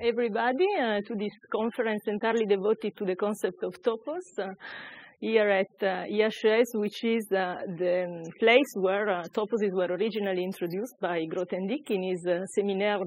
everybody to this conference entirely devoted to the concept of topos here at IHES, which is the place where toposes were originally introduced by Grothendieck in his séminaire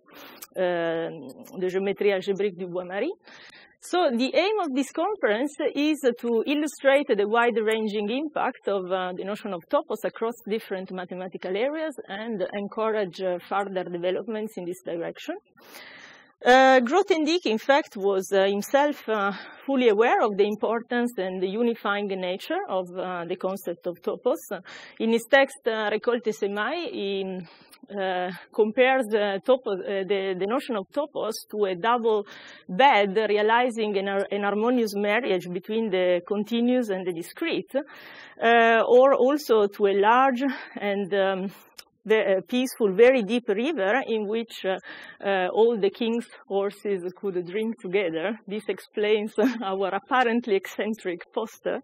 de géométrie algébrique du Bois-Marie. So the aim of this conference is to illustrate the wide-ranging impact of the notion of topos across different mathematical areas and encourage further developments in this direction. Grothendieck, in fact, was himself fully aware of the importance and the unifying nature of the concept of topos. In his text, Récolte Semailles, he compares the notion of topos to a double bed, realizing an harmonious marriage between the continuous and the discrete, or also to a large and peaceful, very deep river in which all the king's horses could drink together. This explains our apparently eccentric poster.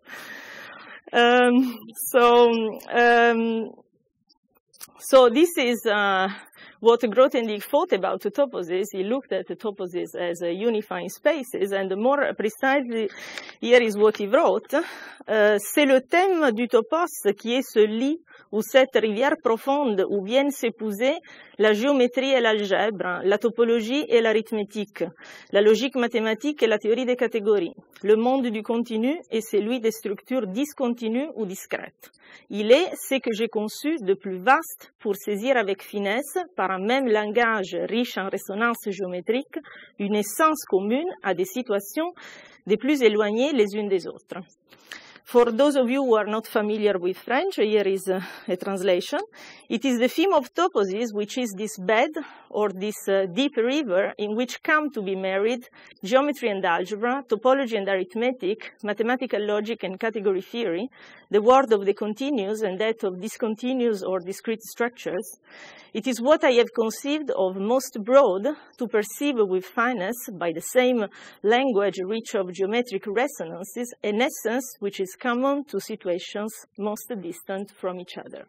So this is what Grothendieck thought about the toposes. He looked at the toposes as unifying spaces, and more precisely, here is what he wrote. C'est le thème du topos qui est ce lit où cette rivière profonde où viennent s'épouser la géométrie et l'algèbre, la topologie et l'arithmétique, la logique mathématique et la théorie des catégories. Le monde du continu est celui des structures discontinues ou discrètes. Il est ce que j'ai conçu de plus vaste pour saisir avec finesse, par un même langage riche en résonances géométriques, une essence commune à des situations des plus éloignées les unes des autres. For those of you who are not familiar with French, here is a translation. It is the theme of toposes, which is this bed or this deep river in which come to be married geometry and algebra, topology and arithmetic, mathematical logic and category theory, the world of the continuous and that of discontinuous or discrete structures. It is what I have conceived of most broad to perceive with fineness by the same language rich of geometric resonances, an essence which is common to situations most distant from each other.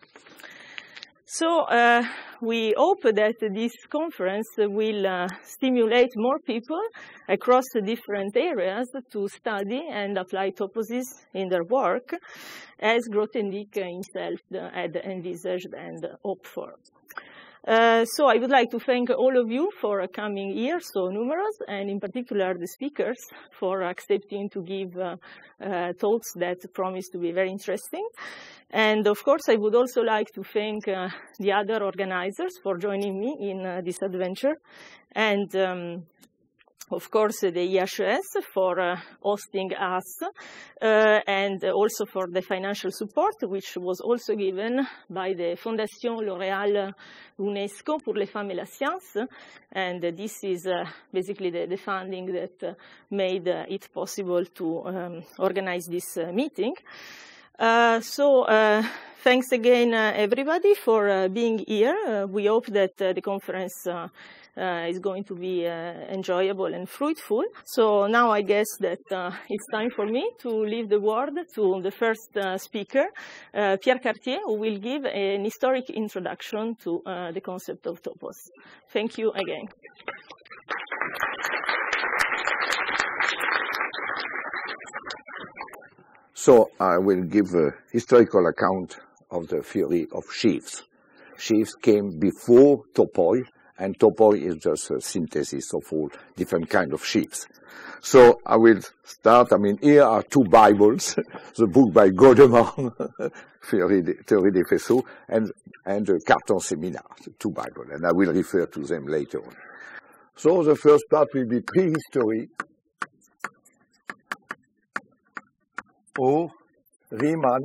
So we hope that this conference will stimulate more people across the different areas to study and apply toposes in their work, as Grothendieck himself had envisaged and hoped for. So I would like to thank all of you for coming here, so numerous, and in particular the speakers for accepting to give talks that promise to be very interesting. And of course, I would also like to thank the other organizers for joining me in this adventure. And of course, the IHES for hosting us, and also for the financial support, which was also given by the Fondation L'Oréal UNESCO pour les femmes et la science. And this is basically the funding that made it possible to organize this meeting. So thanks again, everybody, for being here. We hope that the conference is going to be enjoyable and fruitful. So now I guess that it's time for me to leave the word to the first speaker, Pierre Cartier, who will give an historic introduction to the concept of topos. Thank you again. So I will give a historical account of the theory of sheaves. Sheaves came before topoi, and topoi is just a synthesis of all different kinds of sheaves. So I will start. Here are two Bibles, the book by Godemar, Théorie des Faisceaux, and the Cartan Seminar, the two Bibles, and I will refer to them later on. So the first part will be prehistory, or Riemann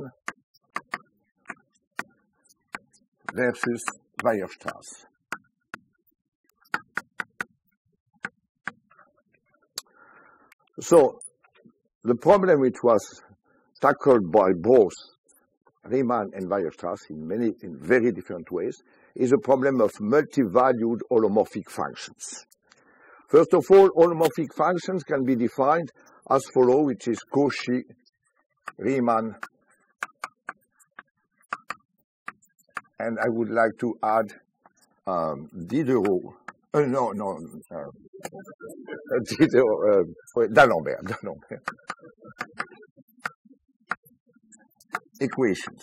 versus Weierstrass. So the problem which was tackled by both Riemann and Weierstrass in very different ways is a problem of multi-valued holomorphic functions. First of all, holomorphic functions can be defined as follows, which is Cauchy, Riemann, and I would like to add Diderot D'Alembert. Equations.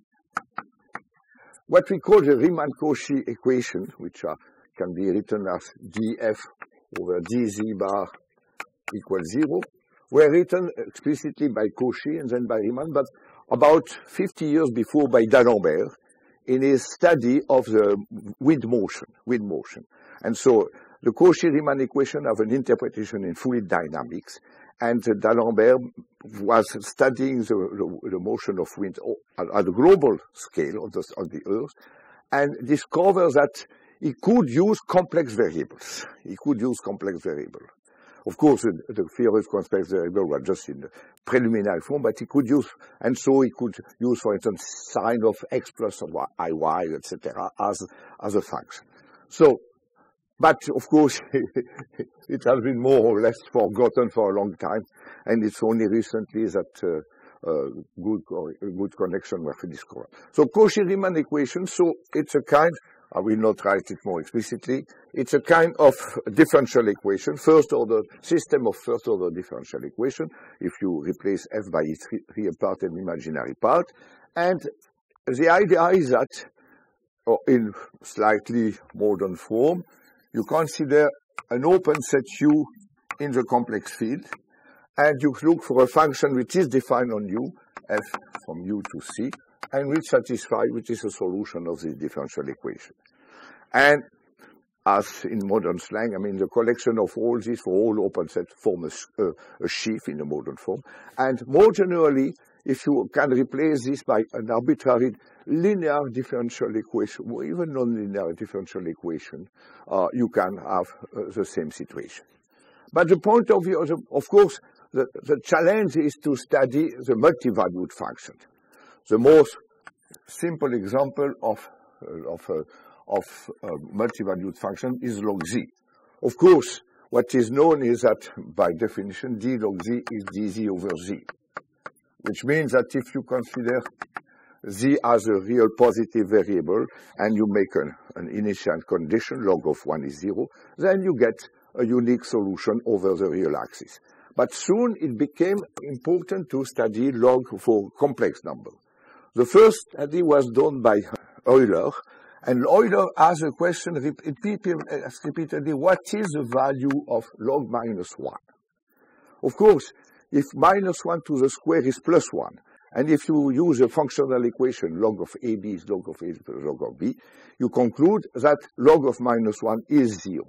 What we call the Riemann-Cauchy equation, which can be written as df over dz bar equals 0, were written explicitly by Cauchy and then by Riemann, but about 50 years before by D'Alembert in his study of the wind motion. And so the Cauchy-Riemann equation have an interpretation in fluid dynamics, and D'Alembert was studying the motion of wind at a global scale of the Earth, and discovered that he could use complex variables. Of course, the theory of complex variables were just in the preliminary form, but he could use, and so he could use, for instance, sine of x plus iy, etc., as a function. So, but of course, it has been more or less forgotten for a long time, and it's only recently that good connection were discovered. So Cauchy-Riemann equation, so it's a kind, I will not write it more explicitly, it's a kind of differential equation, system of first order differential equation, if you replace f by its real part and imaginary part. And the idea is that, in slightly modern form, you consider an open set U in the complex field, and you look for a function which is defined on U, f from U to C, and which is a solution of this differential equation. And as in modern slang, I mean, the collection of all these for all open sets form a sheaf in the modern form. And more generally, if you can replace this by an arbitrary linear differential equation, or even non-linear differential equation, you can have the same situation. But the point of view, of course, the challenge is to study the multi-valued function. The most simple example of multi-valued function is log z. Of course, what is known is that, by definition, d log z is dz over z, which means that if you consider z as a real positive variable and you make an initial condition, log of 1 is 0, then you get a unique solution over the real axis. But soon it became important to study log for complex numbers. The first study was done by Euler, and Euler asked a question repeatedly, what is the value of log minus 1? Of course, if minus 1 to the square is plus 1, and if you use a functional equation, log of AB is log of A plus log of B, you conclude that log of minus 1 is 0.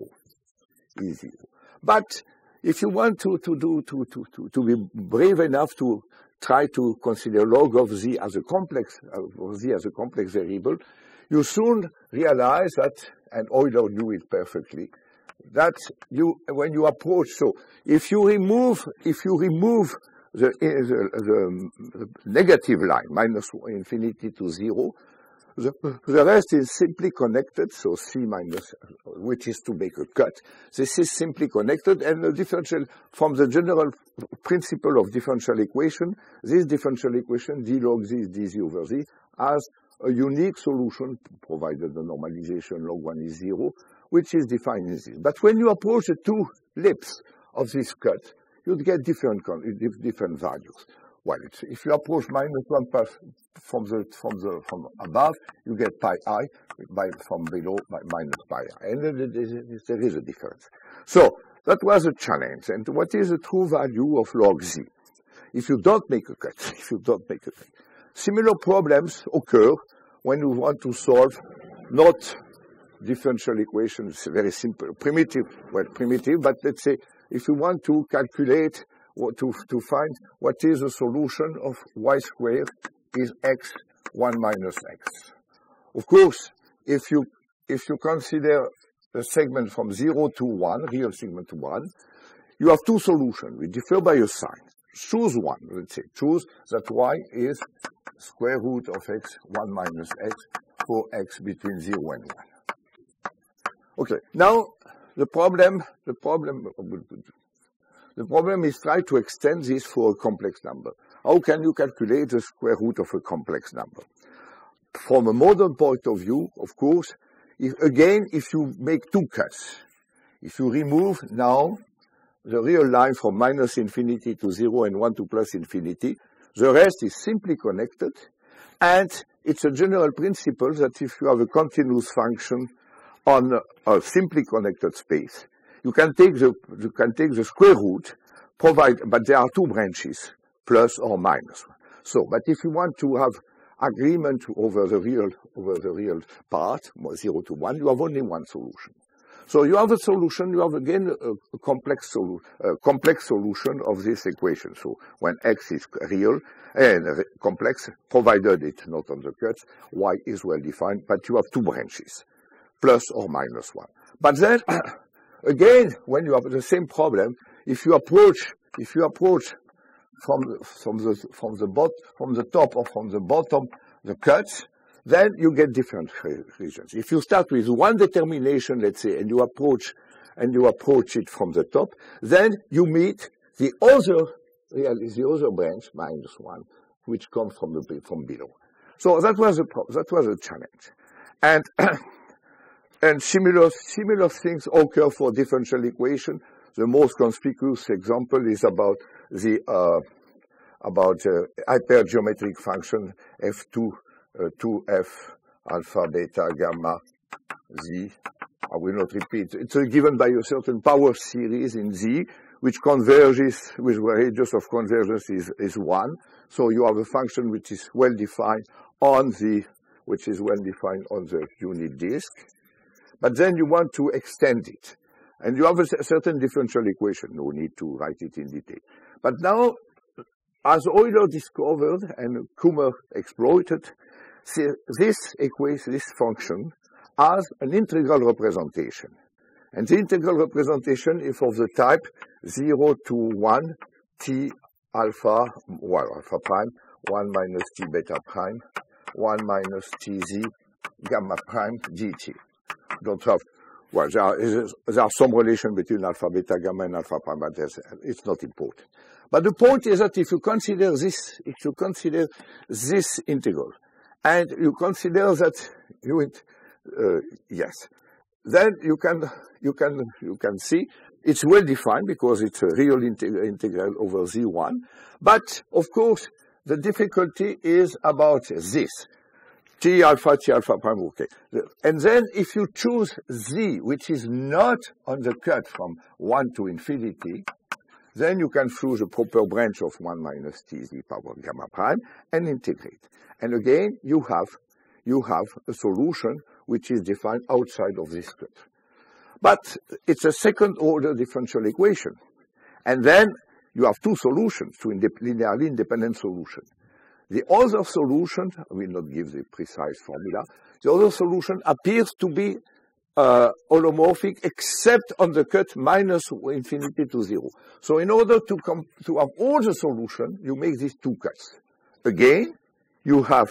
But if you want to be brave enough to try to consider log of z as a complex variable, you soon realize that, and Euler knew it perfectly, that when you approach, so if you remove the negative line, minus infinity to 0, the rest is simply connected, so C minus, which is to make a cut. This is simply connected, and the differential, from the general principle of differential equation, this differential equation, d log z is dz over z, has a unique solution, provided the normalization log 1 is 0, which is defined in this. But when you approach the two lips of this cut, you'd get different values. Well, if you approach minus 1 from above, you get pi I, from below minus pi I. And there is a difference. So that was a challenge. And what is the true value of log z? If you don't make a cut, Similar problems occur when you want to solve not differential equations, very simple, primitive, but let's say if you want to calculate or to find what is the solution of y squared is x 1 minus x. Of course, if you consider a segment from 0 to 1, real segment to 1, you have two solutions. We differ by a sign. Choose one, let's say. Choose that y is square root of x 1 minus x for x between 0 and 1. Okay, now the problem is try to extend this for a complex number. How can you calculate the square root of a complex number? From a modern point of view, of course, if you make two cuts, If you remove now the real line from minus infinity to 0 and 1 to plus infinity, the rest is simply connected, and it's a general principle that if you have a continuous function on a simply connected space, you can take the square root, but there are two branches, plus or minus. So, but if you want to have agreement over the real part, 0 to 1, you have only one solution. So you have a solution, you have again a complex solution of this equation. So when x is real and complex, provided it's not on the cuts, y is well defined, but you have two branches, plus or minus 1. But then, again, when you have the same problem, if you approach from the top or from the bottom the cuts, then you get different regions. If you start with one determination, let's say, and you approach it from the top, then you meet the other branch, minus 1, which comes from below. So that was a challenge. And similar things occur for differential equation. The most conspicuous example is about the hypergeometric function f2, 2f alpha, beta, gamma, z. I will not repeat. It's given by a certain power series in z, which converges, with radius of convergence is 1. So you have a function which is well defined on the unit disk. But then you want to extend it. And you have a certain differential equation. No need to write it in detail. But now, as Euler discovered and Kummer exploited, this function has an integral representation. And the integral representation is of the type 0 to 1 t alpha, well, alpha prime, 1 minus t beta prime, 1 minus t z gamma prime dt. Don't have, well, there are some relation between alpha, beta, gamma, and alpha prime, but it's not important. But the point is that if you consider this integral, and you consider that yes, then you can see it's well defined because it's a real integral over z1. But of course, the difficulty is about this. T alpha prime, okay. And then if you choose z, which is not on the cut from 1 to infinity, then you can choose a proper branch of 1 minus t z power gamma prime and integrate. And again, you have a solution which is defined outside of this cut. But it's a second order differential equation. And then you have two solutions, two linearly independent solutions. The other solution, I will not give the precise formula, the other solution appears to be holomorphic except on the cut minus infinity to 0. So in order to have all the solution, you make these two cuts. Again, you have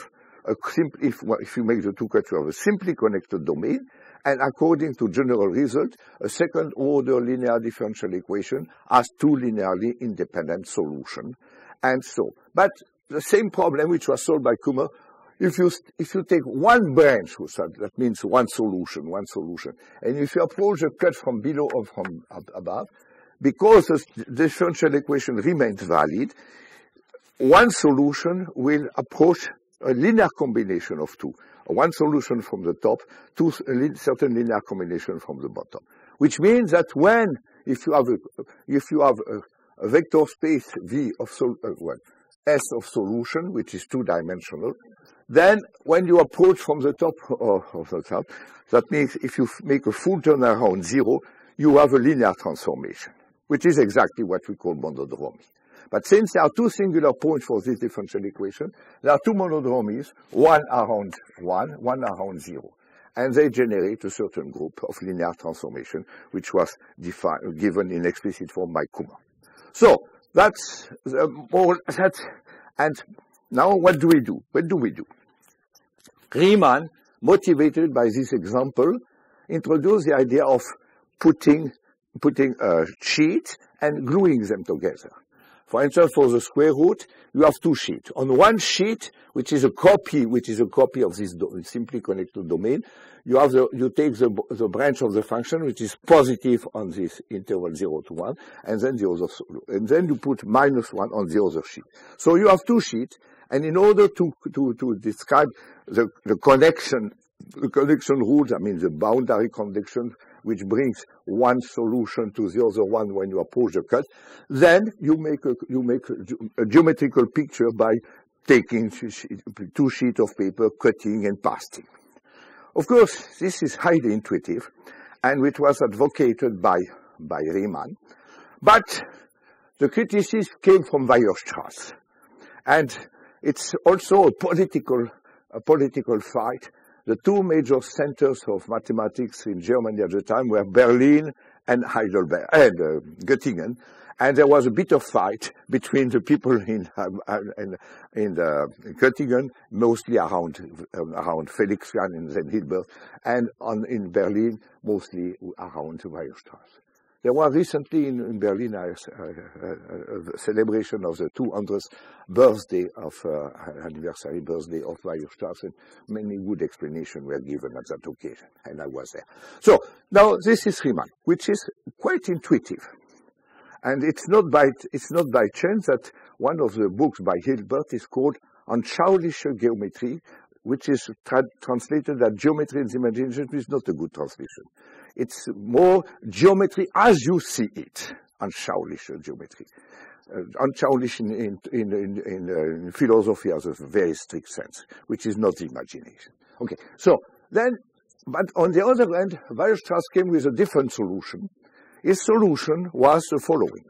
if you make the two cuts, you have a simply connected domain, and according to general result, a second order linear differential equation has two linearly independent solutions. And so, but the same problem which was solved by Kummer, if you take one branch, that means one solution, and if you approach the cut from below or from above, because the differential equation remains valid, one solution will approach a linear combination of two. One solution from the top, two certain linear combination from the bottom. Which means that if you have a vector space V of S of solution, which is two-dimensional, then when you approach from the top of the top, that means if you make a full turnaround 0, you have a linear transformation, which is exactly what we call monodromy. But since there are two singular points for this differential equation, there are two monodromies, one around 1, one around 0. And they generate a certain group of linear transformation, which was given in explicit form by Kummer. So, and now what do we do? Riemann, motivated by this example, introduced the idea of putting a sheet and gluing them together. For instance, for the square root, you have two sheets. On one sheet, which is a copy of this simply connected domain, you take the branch of the function which is positive on this interval 0 to 1, and then then you put -1 on the other sheet. So you have two sheets, and in order to describe the connection rules, I mean the boundary connection, which brings one solution to the other one when you approach the cut, then you make a geometrical picture by taking two sheets of paper, cutting and pasting. Of course, this is highly intuitive, and it was advocated by Riemann, but the criticism came from Weierstrass, and it's also a political fight. The two major centers of mathematics in Germany at the time were Berlin and Heidelberg and Göttingen, and there was a bitter fight between the people in Göttingen, mostly around Felix Kahn and then Hilbert, and in Berlin, mostly around Weierstrass. There was recently in Berlin a celebration of the 200th anniversary birthday of Weierstrass, and many good explanations were given at that occasion, and I was there. So now this is Riemann, which is quite intuitive, and it's not by chance that one of the books by Hilbert is called Anschauliche Geometrie, which is translated as Geometry in the Imagination, which is not a good translation. It's more geometry as you see it, anschauliche Geometry. Anschaulich in philosophy has a very strict sense, which is not the imagination. Okay, so then, but on the other hand, Weierstrass came with a different solution. His solution was the following.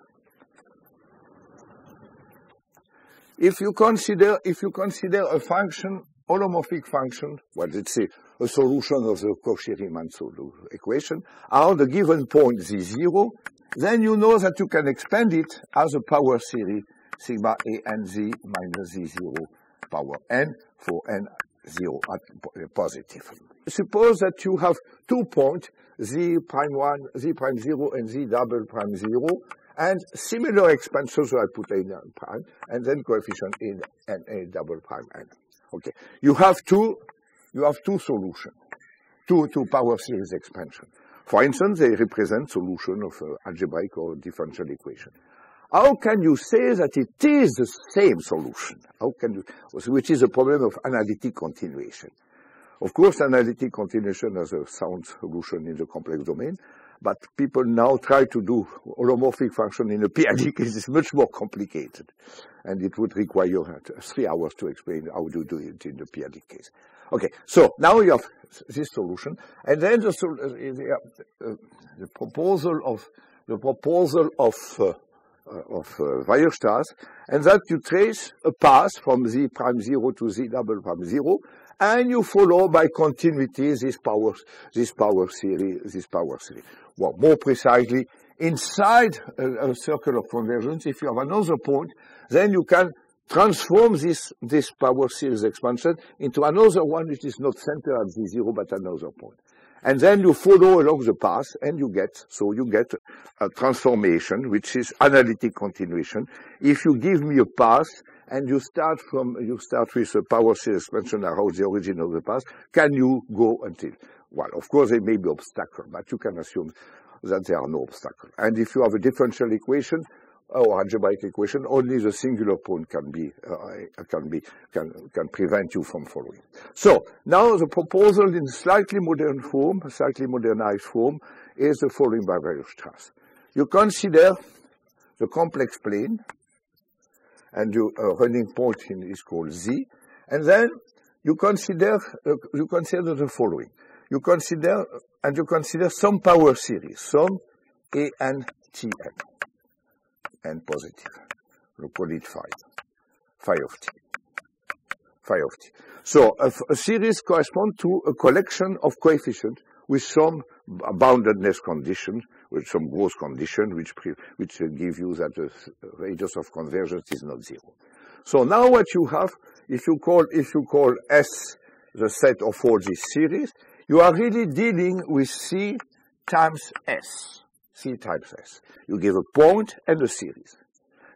If you consider a function, holomorphic function, well, let's say a solution of the Cauchy-Riemann equation, are the given point Z0, then you know that you can expand it as a power series sigma a n z minus Z0 power n for n0 at positive. Suppose that you have 2 points, Z'1, Z'0, and Z double prime 0, and similar expansions, so I put a prime, and then coefficient in and a double prime n. Okay, you have two solutions, two power series expansion. For instance, they represent solution of algebraic or differential equation. How can you say that it is the same solution? How can you, which is a problem of analytic continuation. Of course, analytic continuation has a sound solution in the complex domain, but people now try to do holomorphic function in a PID case. It's much more complicated, and it would require 3 hours to explain how to do it in the PID case. Okay, so now you have this solution, and then the proposal of Weierstrass, and that you trace a path from Z prime 0 to Z double prime 0, and you follow by continuity this power series. Well, more precisely, inside a circle of convergence, if you have another point, then you can transform this power series expansion into another one which is not centered at Z0 but another point. And then you follow along the path, and you get a transformation which is analytic continuation. If you give me a path and you start with a power series expansion around the origin of the path, can you go until? Well, of course there may be obstacles, but you can assume that there are no obstacles. And if you have a differential equation or algebraic equation, only the singular point can prevent you from following. So now the proposal in slightly modernized form, is the following by Weierstrass. You consider the complex plane, and your running point is called Z, and then you consider the following. You consider some power series, some a n t n. And positive. We'll call it phi of t. So a series corresponds to a collection of coefficients with some boundedness condition, with some gross condition, which give you that the radius of convergence is not 0. So now what you have, if you call S the set of all these series, you are really dealing with C times S. C times S. You give a point and a series.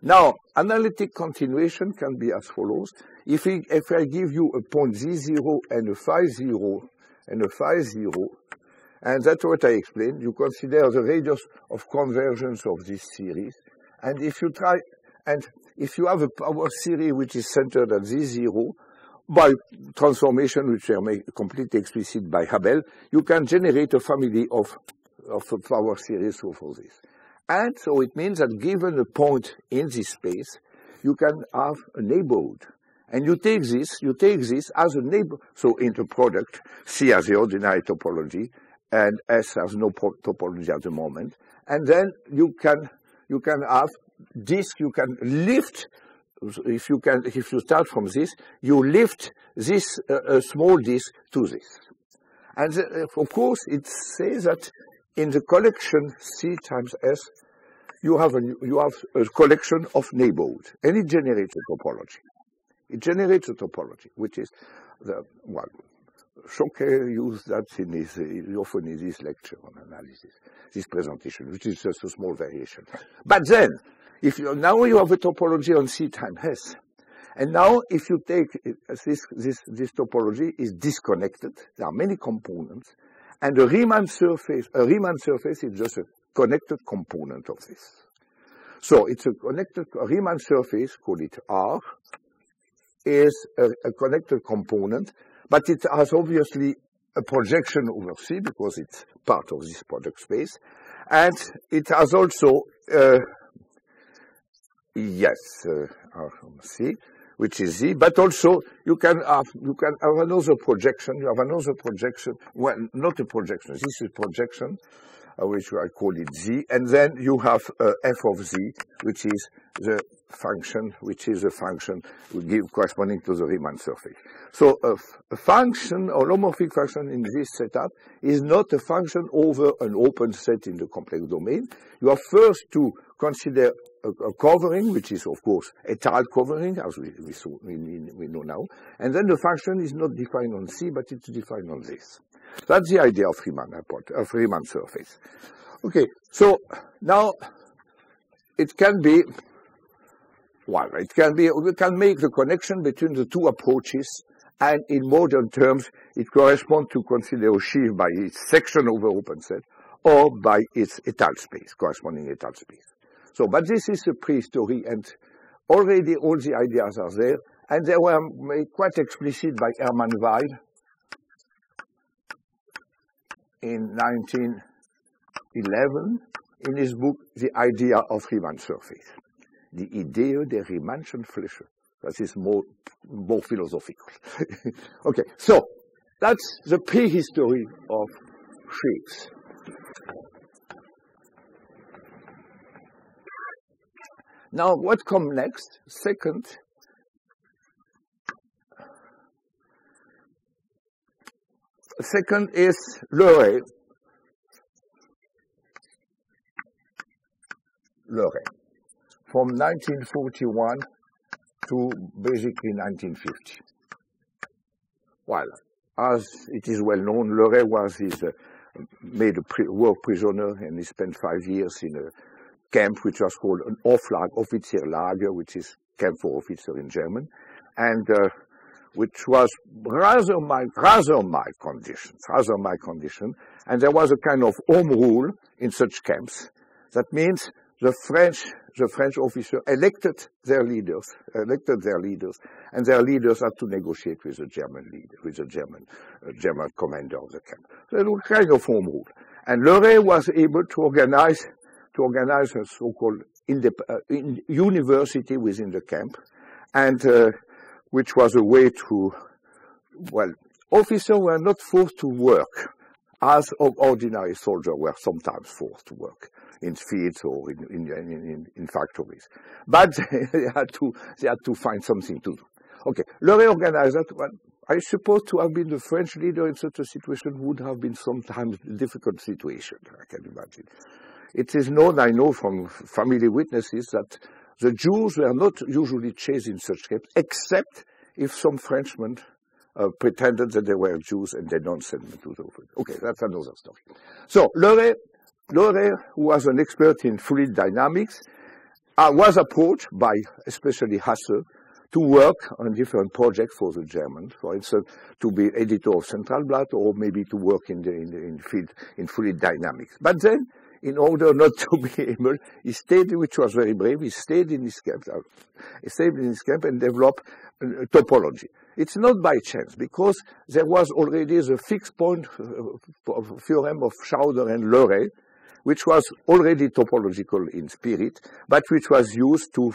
Now, analytic continuation can be as follows. If I give you a point Z0 and a phi 0 and a phi 0, and that's what I explained, you consider the radius of convergence of this series. And if you try, and if you have a power series which is centered at Z0, by transformation which are made completely explicit by Abel, you can generate a family of a power series for this. And so it means that given a point in this space, you can have a neighborhood. And you take this as a neighbor. So in the product, C has the ordinary topology, and S has no topology at the moment. And then you can have disk, you can lift, if you start from this, you lift this small disk to this. And of course, it says that in the collection C times S, you have a collection of neighborhoods, and it generates a topology. It generates a topology, which is Choquet used that often in this lecture on analysis, this presentation, which is just a small variation. But then, now you have a topology on C times S, and now if you take this topology is disconnected, there are many components, and a Riemann surface is just a connected component of this. So it's a Riemann surface, call it R, is a connected component, but it has obviously a projection over C because it's part of this product space, and it has also C, which is Z, but also you can have another projection. You have another projection. Well, not a projection. This is projection, which I call it Z, and then you have f of Z, which is the function, corresponding to the Riemann surface. So a function, a holomorphic function in this setup is not a function over an open set in the complex domain. You have first to consider a covering, which is of course étale covering, as we know now, and then the function is not defined on C, but it's defined on this. That's the idea of Riemann surface. Okay, so now it can be, we can make the connection between the two approaches, and in modern terms, it corresponds to consider a sheaf by its section over open set, or by its étale space, corresponding étale space. So, but this is a prehistory, and already all the ideas are there, and they were made quite explicit by Hermann Weyl in 1911 in his book, The Idea of Riemann Surface. Die Idee der Riemannschen Fläche. That is more philosophical. Okay, so that's the prehistory of sheaves. Now, what comes next? Second is Leray. From 1941 to basically 1950. Well, as it is well known, Leray was made a war prisoner, and he spent 5 years in a camp which was called an Offizierlager, which is camp for officer in German, and which was rather mild conditions, and there was a kind of home rule in such camps. That means the French officer elected their leaders, and their leaders had to negotiate with the German leader, with the German commander of the camp. So it was kind of home rule. And Leray was able to organize a so-called university within the camp, and which was a way to, officers were not forced to work as ordinary soldiers were sometimes forced to work in fields or in factories. But they had to find something to do. Okay, Leray organized that. But I suppose to have been the French leader in such a situation would have been sometimes a difficult situation, I can imagine. It is known, I know from family witnesses, that the Jews were not usually chased in such camps, except if some Frenchmen pretended that they were Jews and they don't send them to the open. Okay, that's another story. So, Leray, who was an expert in fluid dynamics, was approached by especially Hasse to work on different projects for the Germans, for instance, to be editor of Centralblatt or maybe to work in field in fluid dynamics. But then, in order not to be able, he stayed, which was very brave, he stayed in his camp, and developed topology. It's not by chance, because there was already the fixed point theorem of Schauder and Leray, which was already topological in spirit, but which was used to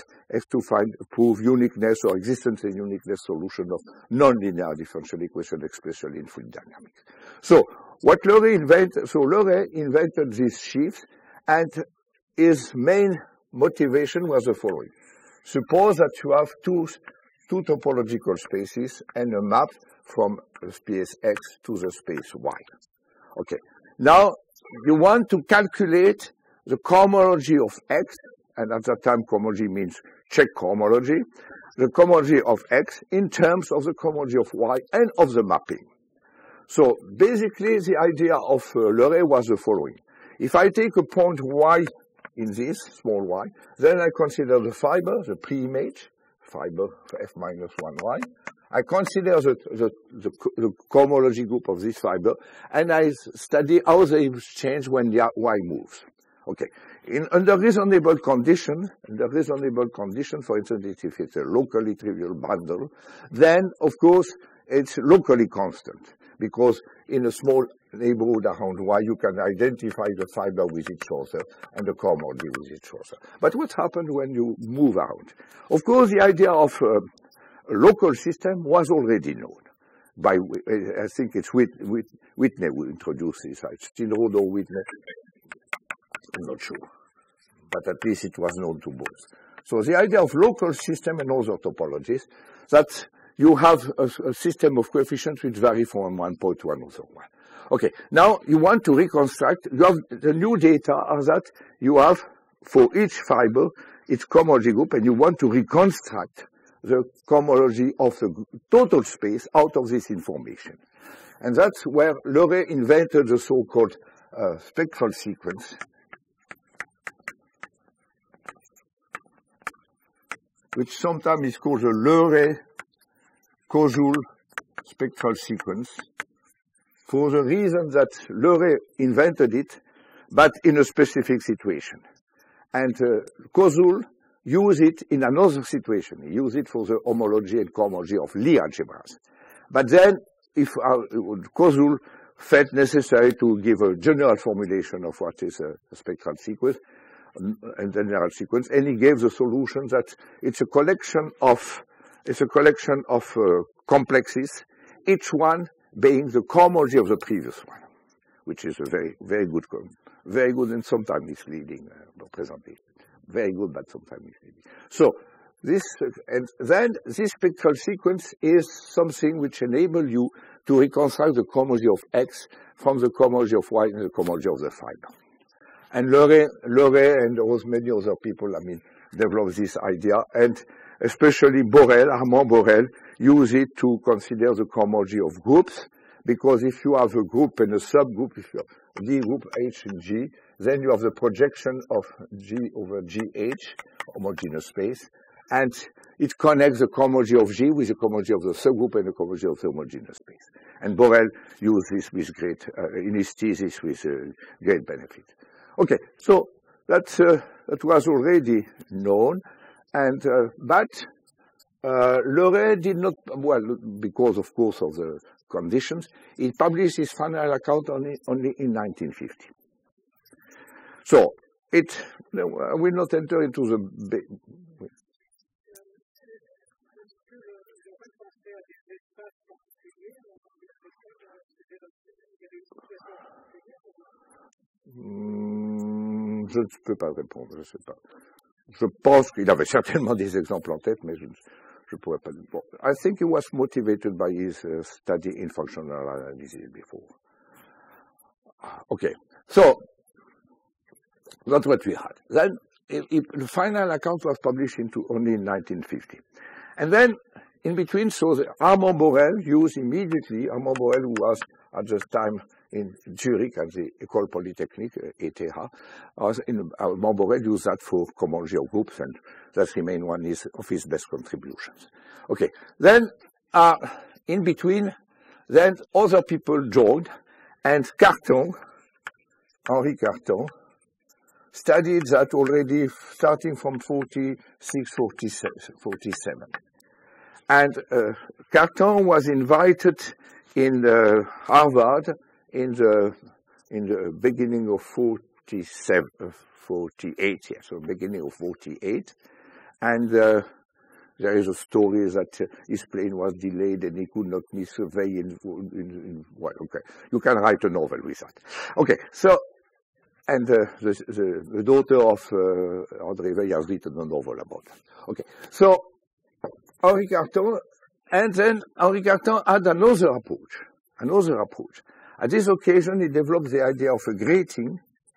prove uniqueness or existence and uniqueness solution of nonlinear differential equation, especially in fluid dynamics. So what Leray invented these sheaves, and his main motivation was the following. Suppose that you have two topological spaces and a map from the space X to the space Y. Okay. Now, you want to calculate the cohomology of X, and at that time cohomology means check cohomology, the cohomology of X in terms of the cohomology of Y and of the mapping. So basically the idea of Leray was the following. If I take a point Y in this, small y, then I consider the fiber, the pre-image, fiber for f minus 1y. I consider the cohomology group of this fiber, and I study how they change when the y moves. Okay. Under reasonable condition, for instance, if it's a locally trivial bundle, then, of course, it's locally constant, because in a small neighborhood around y, you can identify the fiber with each other and the cohomology with each other. But what happens when you move out? Of course, the idea of a local system was already known. By, I think it's Whitney who introduced this. Stilrod or Whitney, I'm not sure. But at least it was known to both. So the idea of local system and other topologies, that you have a system of coefficients which vary from one point to another one. Okay, now you want to reconstruct, you have the new data are that you have for each fiber its cohomology group, and you want to reconstruct the cohomology of the total space out of this information. And that's where Leray invented the so-called spectral sequence, which sometimes is called the Leray-Koszul spectral sequence, for the reason that Leray invented it, but in a specific situation. And Koszul used it in another situation. He used it for the homology and cohomology of Lie algebras. But then, if Koszul felt necessary to give a general formulation of what is a spectral sequence, and general sequence, and he gave the solution that it's a collection of complexes, each one being the cohomology of the previous one, which is a very good and sometimes misleading presentation. Very good, but sometimes misleading. So this, and then this spectral sequence is something which enables you to reconcile the cohomology of X from the cohomology of Y and the cohomology of the fiber. And Leray and many other people, developed this idea, and especially Armand Borel, use it to consider the cohomology of groups, because if you have a group and a subgroup, if you have D group H and G, then you have the projection of G over GH, homogeneous space, and it connects the cohomology of G with the cohomology of the subgroup and the cohomology of the homogeneous space. And Borel used this with great, in his thesis with great benefit. Okay, so that was already known, and but Leray did not, well, because of course of the conditions, he published his final account only in 1950. So I will not enter into the je ne peux pas répondre, je ne sais pas. Je pense qu'il avait certainement des exemples en tête, mais je ne pourrais pas. Bon, I think he was motivated by his study in functional analysis before. Okay, so that's what we had. Then the final account was published only in 1950. And then, in between, so Armand Borel used immediately, Armand Borel, who was at the time in Zurich at the École Polytechnique, ETH. Borel used that for common groups, and that remains one of his best contributions. Okay, then in between, then other people joined, and Cartan, Henri Cartan, studied that already starting from 46, 47. And Cartan was invited in Harvard in the beginning of 48, yeah, so beginning of 48. And there is a story that his plane was delayed and he could not miss survey well, okay. You can write a novel with that. Okay, so, and the daughter of André Weil has written a novel about that. Okay, so Henri Cartan, and then Henri Cartan had another approach. At this occasion, he developed the idea of a grating,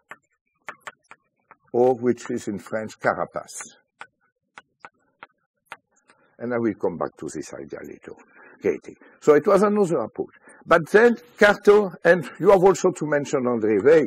or which is in French, carapace. And I will come back to this idea later, grating. So it was another approach. But then Cartan, and you have also to mention André Weil,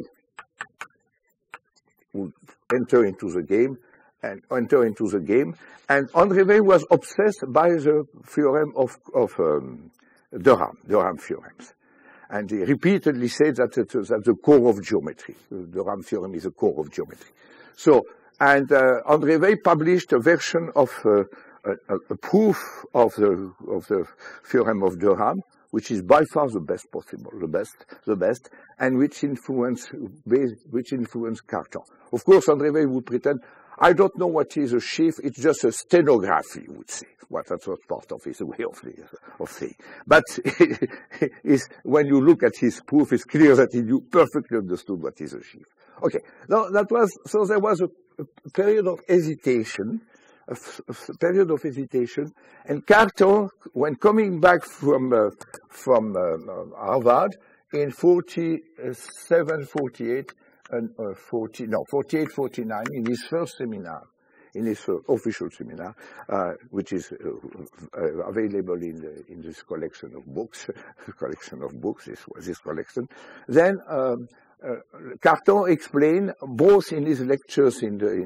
who enter into the game, and André Weil was obsessed by the theorem of Durham theorems. And he repeatedly said that it's the core of geometry. The Durham theorem is the core of geometry. So, and André Weil published a version of a proof of the theorem of Durham, which is by far the best possible, the best, and which influenced Cartan. Of course, André Weil would pretend, I don't know what is a sheaf, it's just a stenography, he would say. Well, that was part of his way of saying. But when you look at his proof, it's clear that he perfectly understood what is a sheaf. Okay, now so there was a period of hesitation, and Cartan, when coming back from Harvard in 47, 48, and 48, 49, in his first seminar, in his official seminar, which is available in this collection of books, this collection. Then Cartan explained both in his lectures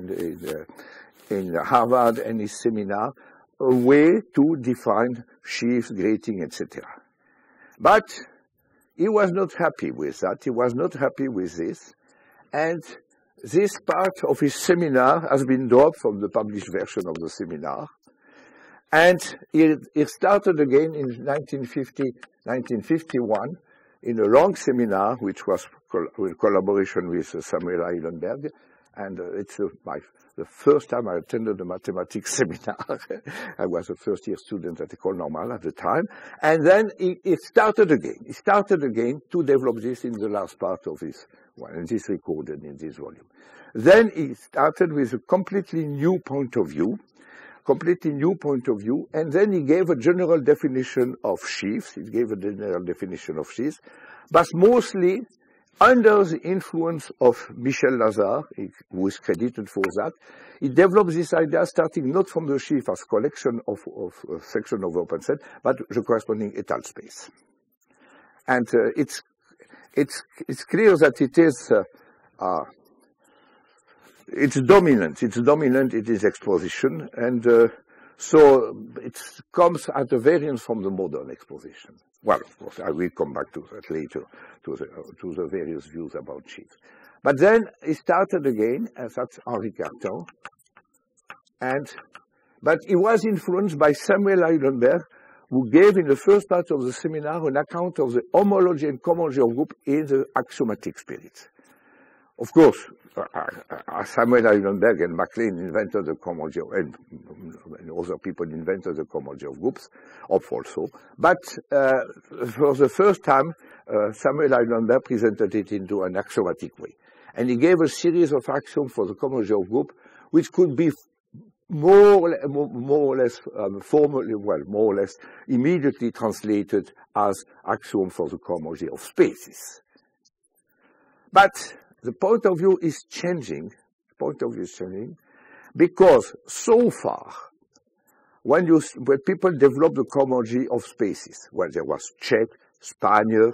in Harvard and his seminar a way to define sheaves, grating, etc. But he was not happy with that. He was not happy with this. And this part of his seminar has been dropped from the published version of the seminar. And it started again in 1951 in a long seminar, which was in collaboration with Samuel Eilenberg. And it's the first time I attended a mathematics seminar. I was a first-year student at École Normale at the time. And then it started again. He started again to develop this in the last part of his one, and this recorded in this volume. Then he started with a completely new point of view, and then he gave a general definition of sheaves. But mostly under the influence of Michel Lazare, who is credited for that. He developed this idea starting not from the sheaf as collection of section of open set, but the corresponding étal space. And it's clear that it is it's dominant in its exposition, and so it comes at a variance from the modern exposition. Well, of course, I will come back to that later, to the various views about sheaves. But then he started again, as that's Henri Cartan, but he was influenced by Samuel Eilenberg, who gave in the first part of the seminar an account of the homology and cohomology of group in the axiomatic spirits. Of course, Samuel Eilenberg and MacLean invented the cohomology, and other people invented the cohomology of groups, also. But for the first time, Samuel Eilenberg presented it into an axiomatic way. And he gave a series of axioms for the cohomology of group, which could be more or less immediately translated as axiom for the cohomology of spaces. But the point of view is changing. Because so far, when people develop the cohomology of spaces, well, there was Chet, Spanier,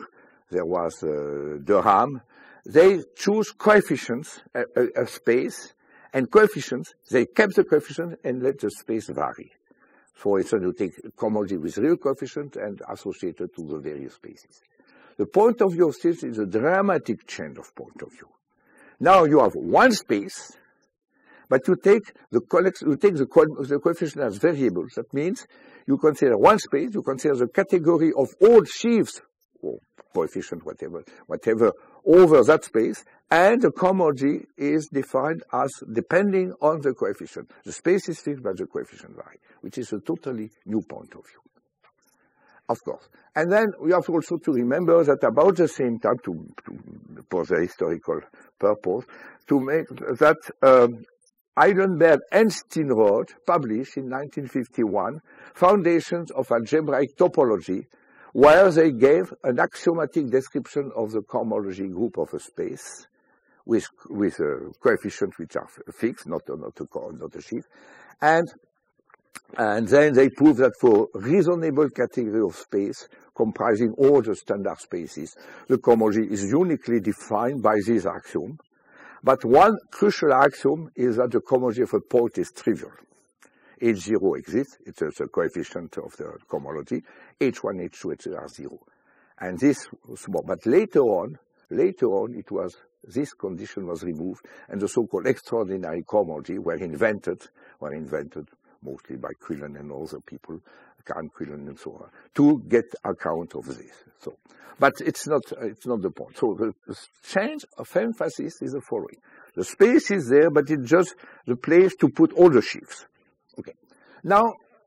there was Durham. They choose coefficients, a space, and coefficients, they kept the coefficient and let the space vary. For instance, you take cohomology with real coefficient and associated to the various spaces. The point of view of this is a dramatic change of point of view. Now you have one space, but you take the coefficient as variables. That means you consider one space, you consider the category of all sheaves, or coefficient, whatever, over that space, and the cohomology is defined as depending on the coefficient. The space is fixed, but the coefficient vary, which is a totally new point of view. Of course. And then we have also to remember that about the same time, for the historical purpose, to make that Eilenberg and Steenrod published in 1951 Foundations of Algebraic Topology, where they gave an axiomatic description of the cohomology group of a space with coefficients which are fixed, not a sheaf, and then they proved that for reasonable category of space comprising all the standard spaces, the cohomology is uniquely defined by this axiom. But one crucial axiom is that the cohomology of a point is trivial. H0 exists, it's a coefficient of the cohomology. H1, H2, etc. are 0. And this was more. But later on, this condition was removed, and the so-called extraordinary cohomology were invented mostly by Quillen and other people, Karen Quillen and so on, to get account of this. So, but it's not the point. So the change of emphasis is the following. The space is there, but it's just the place to put all the sheaves. Okay. Now,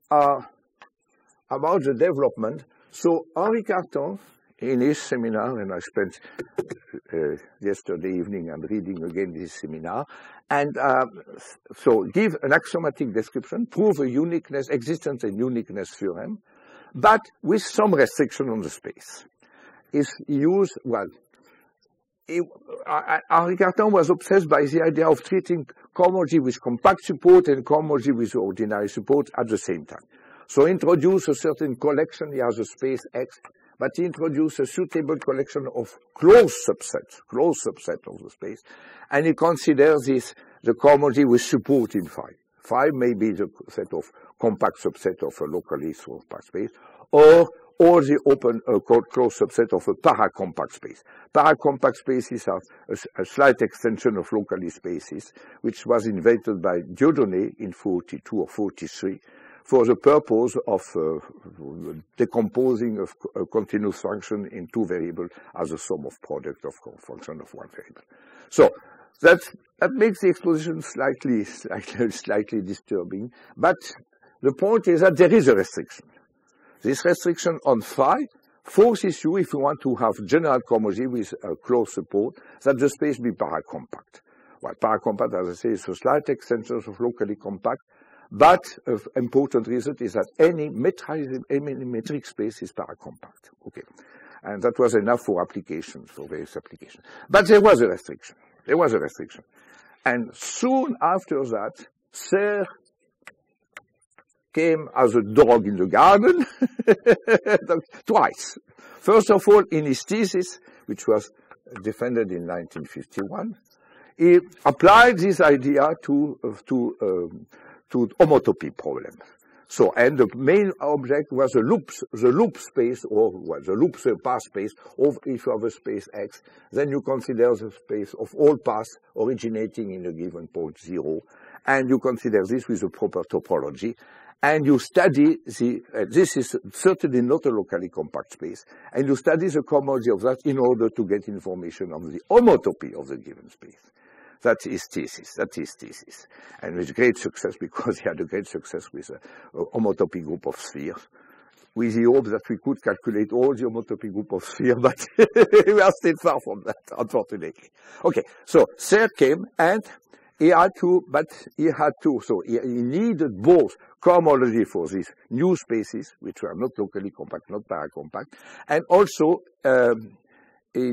about the development. So Henri Cartan, in his seminar, and I spent yesterday evening and reading again this seminar, and so give an axiomatic description, prove a uniqueness, existence and uniqueness theorem, but with some restriction on the space. Henri Cartan was obsessed by the idea of treating cohomology with compact support and cohomology with ordinary support at the same time. So introduce a certain collection, he has a space X, but he introduced a suitable collection of closed subsets of the space, and he considers this the cohomology with support in phi. Phi may be the set of compact subset of a locally compact space, or the open closed subset of a paracompact space. Paracompact spaces are a slight extension of locally spaces, which was invented by Dieudonné in 42 or 43 for the purpose of decomposing a continuous function in two variables as a sum of product of function of one variable. So that makes the exposition slightly disturbing, but the point is that there is a restriction. This restriction on phi forces you, if you want to have general cohomology with a closed support, that the space be paracompact. Well, paracompact, as I say, is a slight extension of locally compact, but an important result is that any metric space is paracompact. Okay. And that was enough for applications, for various applications. But there was a restriction. And soon after that, Serre came as a dog in the garden, twice. First of all, in his thesis, which was defended in 1951, he applied this idea to homotopy problem. So, and the main object was the loop space, or the loop path space of, if you have a space X, then you consider the space of all paths originating in a given point 0, and you consider this with a proper topology, and you study this is certainly not a locally compact space, and you study the cohomology of that in order to get information on the homotopy of the given space. That is thesis. And with great success, because he had a great success with a homotopy group of spheres. With the hope that we could calculate all the homotopy group of spheres, but we are still far from that, unfortunately. Okay, so Serre came, and he needed both cohomology for these new spaces, which were not locally compact, not paracompact, and also, he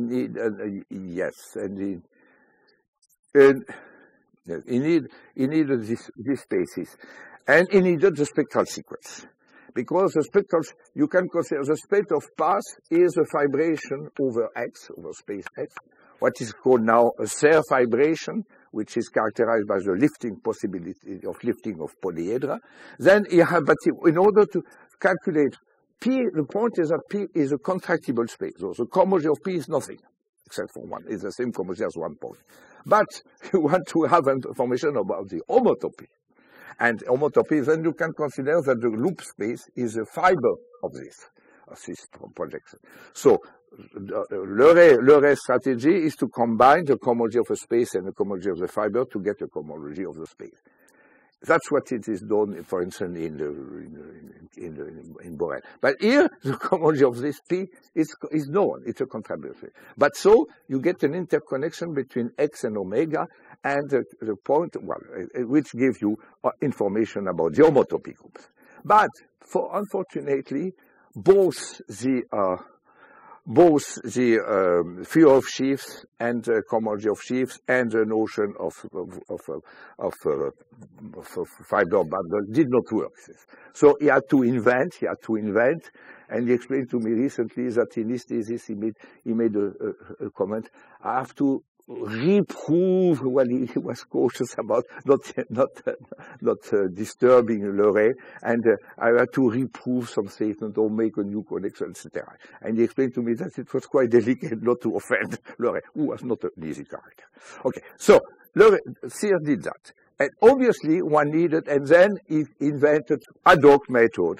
needed these spaces, and he needed the spectral sequence, because the spectral, you can consider the state of path is a vibration over X, over space X, what is called now a Serre vibration, which is characterized by the lifting possibility of lifting of polyhedra. Then you have, but in order to calculate P, the point is that P is a contractible space. So the cohomology of P is nothing, except for one. It's the same cohomology as 1 point. But you want to have information about the homotopy. And homotopy, then you can consider that the loop space is a fiber of this projection. So Leray's strategy is to combine the cohomology of a space and the cohomology of the fiber to get the cohomology of the space. That's what it is done, for instance, in Borel. But here, the cohomology of this P is known. It's a contractible space. But so you get an interconnection between X and omega, and the point, well, which gives you information about the homotopy groups. But unfortunately, both the theory of sheaves and the cohomology of sheaves and the notion of fiber bundle did not work. So he had to invent, and he explained to me recently that in his thesis he made a comment, I have to reprove, well, he was cautious about not disturbing Leray, and I had to reprove some statement or make a new connection, etc. And he explained to me that it was quite delicate not to offend Leray, who was not an easy character. Okay, so Serre did that. And obviously one needed, and then he invented ad hoc method.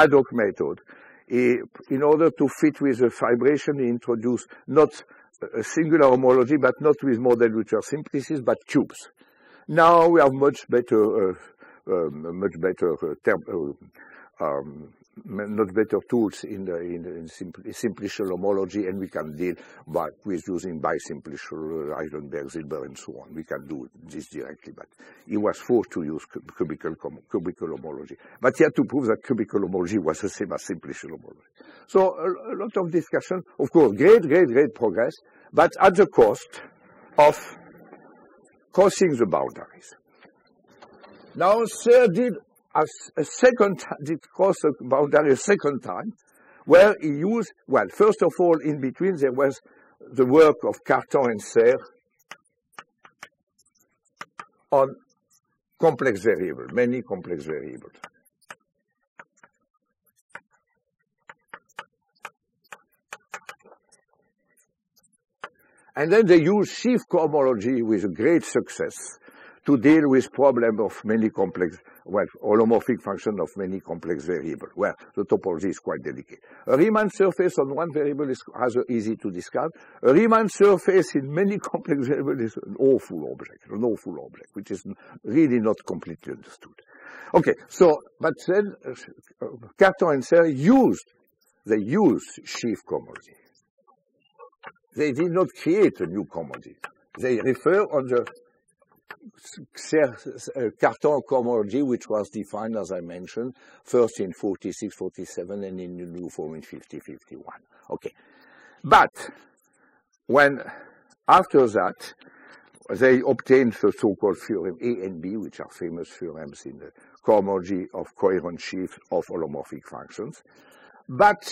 In order to fit with the vibration, he introduced not a singular homology, but not with model which are simplices, but cubes. Now we have much better tools in simplicial homology, and we can deal with using bisimplicial Heisenberg, Hilbert, and so on. We can do this directly, but he was forced to use cubical homology. But he had to prove that cubical homology was the same as simplicial homology. So a lot of discussion, of course, great progress, but at the cost of crossing the boundaries. Now, Serre did cross the boundary a second time, where he used, well, first of all, in between there was the work of Cartan and Serre on complex variables, many complex variables. And then they used sheaf cohomology with great success to deal with problem of many complex, well, holomorphic function of many complex variables, where the topology is quite delicate. A Riemann surface on one variable is rather easy to discard. A Riemann surface in many complex variables is an awful object, which is really not completely understood. Okay, so, but then Cartan and Serre used sheaf cohomology. They did not create a new cohomology. They refer on the Cartan cohomology, which was defined, as I mentioned, first in 46, 47, and in the new form in 50, 51. Okay. But after that, they obtained the so-called theorem A and B, which are famous theorems in the cohomology of coherent sheaves of holomorphic functions. But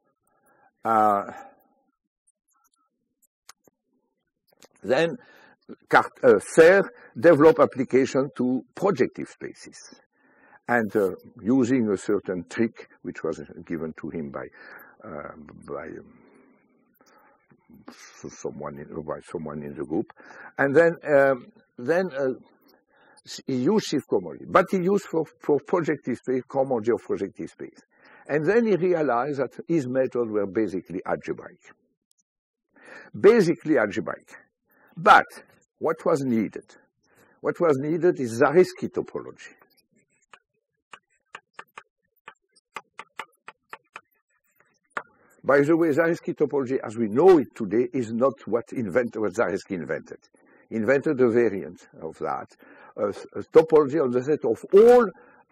then Serre developed application to projective spaces, and using a certain trick which was given to him by someone in the group, and then he used sheaf cohomology, but he used for projective space cohomology of projective space, and then he realized that his methods were basically algebraic. But what was needed? What was needed is Zariski topology. By the way, Zariski topology, as we know it today, is not what Zariski invented. He invented a variant of that, a topology on the set of all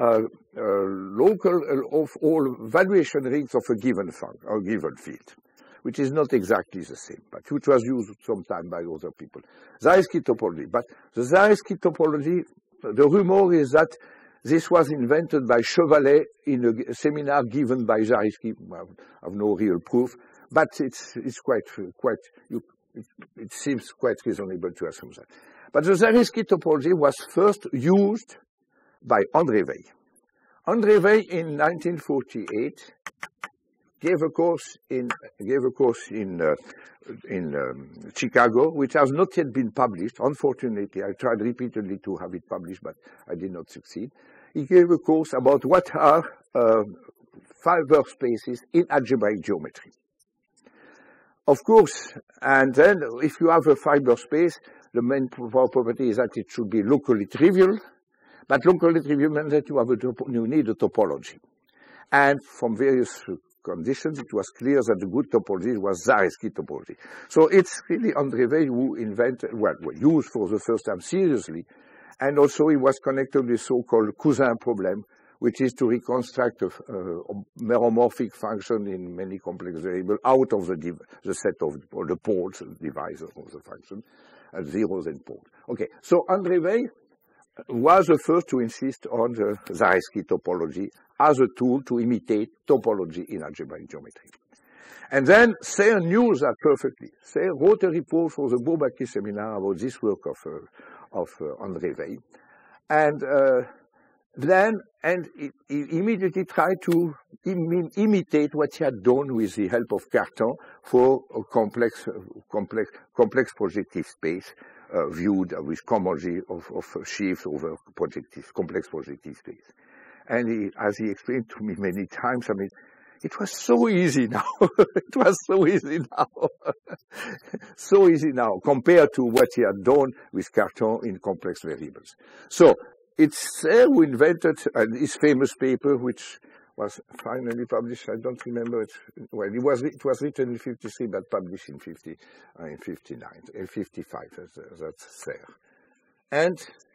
all valuation rings of a given field, which is not exactly the same, but which was used sometime by other people. Zariski topology. But the Zariski topology, the rumor is that This was invented by Chevalet in a seminar given by Zariski. I have no real proof, but it seems quite reasonable to assume that. But the Zariski topology was first used by André Weil. André Weil in 1948 gave a course in Chicago, which has not yet been published. Unfortunately, I tried repeatedly to have it published, but I did not succeed. He gave a course about what are fiber spaces in algebraic geometry. Of course, and then if you have a fiber space, the main property is that it should be locally trivial, but locally trivial means that you need a topology. And from various conditions, it was clear that the good topology was Zariski topology. So it's really André Weil who invented, well, used for the first time seriously, and also he was connected with so-called Cousin problem, which is to reconstruct a meromorphic function in many complex variables out of the set of the poles, the divisor of the function, zeros and poles. Okay, so André Weil was the first to insist on the Zariski topology as a tool to imitate topology in algebraic geometry. And then Serre knew that perfectly. Serre wrote a report for the Bourbaki seminar about this work of André Weil. And he immediately tried to imitate what he had done with the help of Cartan for a complex projective space viewed with cohomology of sheaves over complex projective space. And as he explained to me many times, I mean, it was so easy now. It was so easy now. So easy now compared to what he had done with Cartan in complex variables. So it's Serre who invented his famous paper, which was finally published. I don't remember it. Well, it was written in 53, but published in 59, 55. That's Serre.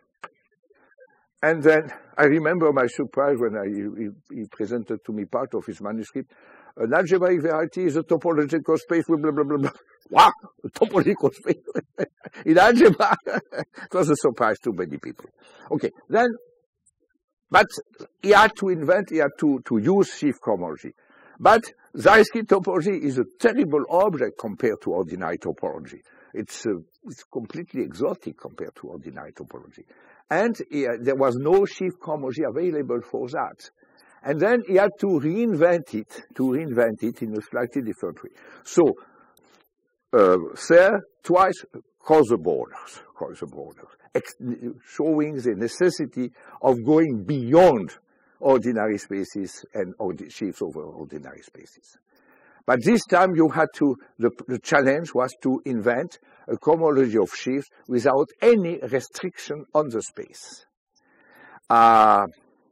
And then I remember my surprise when he presented to me part of his manuscript. An algebraic variety is a topological space with blah, blah, blah, blah. Wow! A topological space in algebra. It was a surprise to many people. Okay, then, but he had to use sheaf cohomology. But Zariski topology is a terrible object compared to ordinary topology. It's completely exotic compared to ordinary topology. And there was no sheaf cohomology available for that. And then he had to reinvent it in a slightly different way. So, Serre twice crossed the borders, showing the necessity of going beyond ordinary spaces and sheaves over ordinary spaces. But this time you had to, the challenge was to invent a cohomology of sheaves without any restriction on the space. At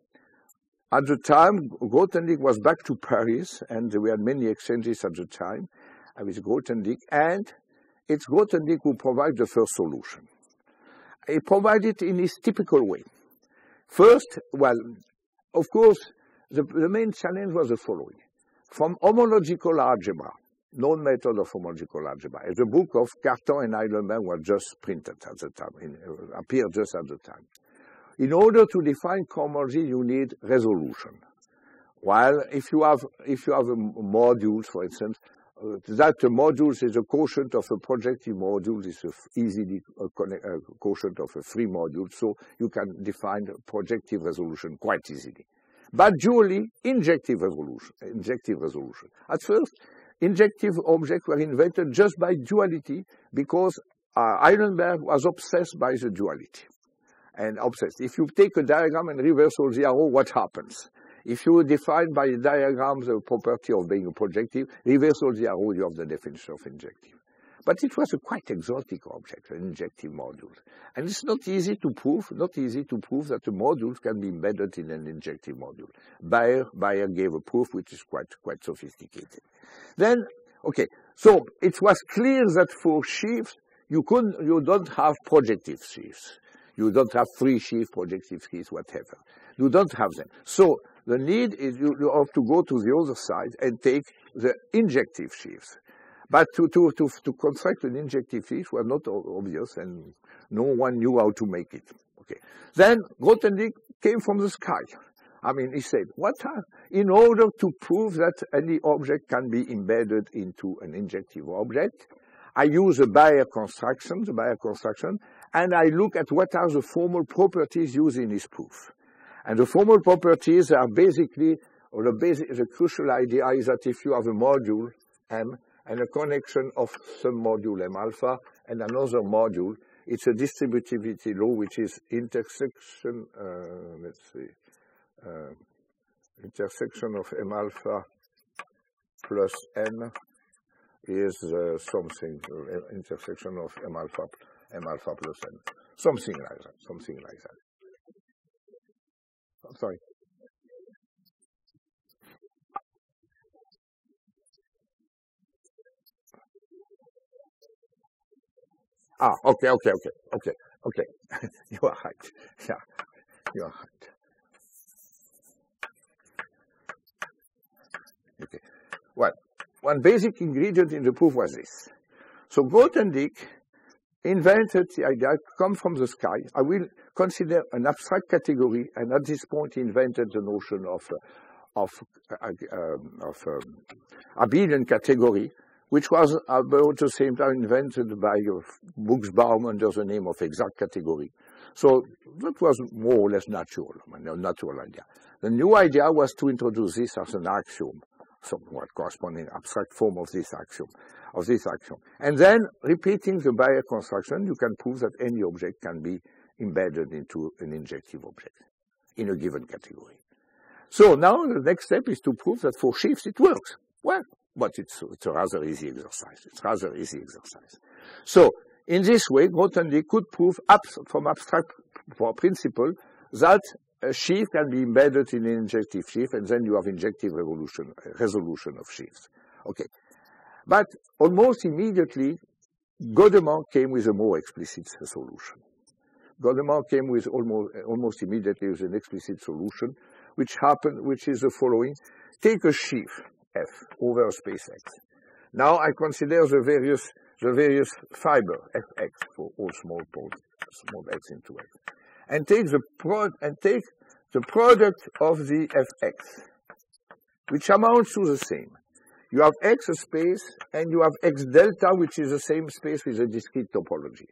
the time, Grothendieck was back to Paris, and we had many exchanges at the time with Grothendieck, and it's Grothendieck who provided the first solution. He provided it in his typical way. First, well, of course, the main challenge was the following. From homological algebra, known method of homological algebra, the book of Cartan and Heidelberg was just printed at the time, appeared just at the time. In order to define cohomology, you need resolution. While if you have modules, for instance, that modules is a quotient of a projective module is easily a quotient of a free module, so you can define projective resolution quite easily. But dually, injective resolution. At first, injective objects were invented just by duality because Heidelberg was obsessed by the duality. And obsessed. If you take a diagram and reverse all the arrow, what happens? If you define by a diagram the property of being a projective, reverse all the arrow, you have the definition of injective. But it was a quite exotic object, an injective module. And it's not easy to prove that the modules can be embedded in an injective module. Bayer gave a proof which is quite sophisticated. Then, okay, so it was clear that for sheaves, you don't have projective sheaves. You don't have free sheaf, projective sheaves, whatever. You don't have them. So the need is you have to go to the other side and take the injective sheaves. But to construct an injective sheaf was not obvious, and no one knew how to make it. Okay. Then Grothendieck came from the sky. I mean, he said, in order to prove that any object can be embedded into an injective object, I use a Bayer construction, and I look at what are the formal properties used in this proof. And the formal properties are basically, the crucial idea is that if you have a module M and a connection of some module M alpha and another module, it's a distributivity law which is intersection, intersection of M alpha plus N is something, intersection of M alpha plus N. Something like that. I'm sorry. Okay. You are right. Yeah, you are right. Okay. Well, one basic ingredient in the proof was this. So Grothendieck invented the idea, come from the sky. I will consider an abstract category, and at this point he invented the notion of abelian category, which was about the same time invented by Buchsbaum under the name of exact category. So that was more or less natural, a natural idea. The new idea was to introduce this as an axiom, somewhat corresponding abstract form of this axiom. And then, repeating the Bayer construction, you can prove that any object can be embedded into an injective object in a given category. So now the next step is to prove that for sheaves it works. Well, but it's a rather easy exercise. So in this way, Grothendieck could prove from abstract principle that a sheaf can be embedded in an injective sheaf, and then you have injective resolution of sheaves. Okay. But almost immediately, Godemand came with a more explicit solution. Godemand came with almost immediately with an explicit solution, which is the following. Take a sheaf, F, over a space X. Now I consider the various fiber, Fx, for all small x into X. And take the product of the Fx, which amounts to the same. You have X space, and you have X delta, which is the same space with a discrete topology.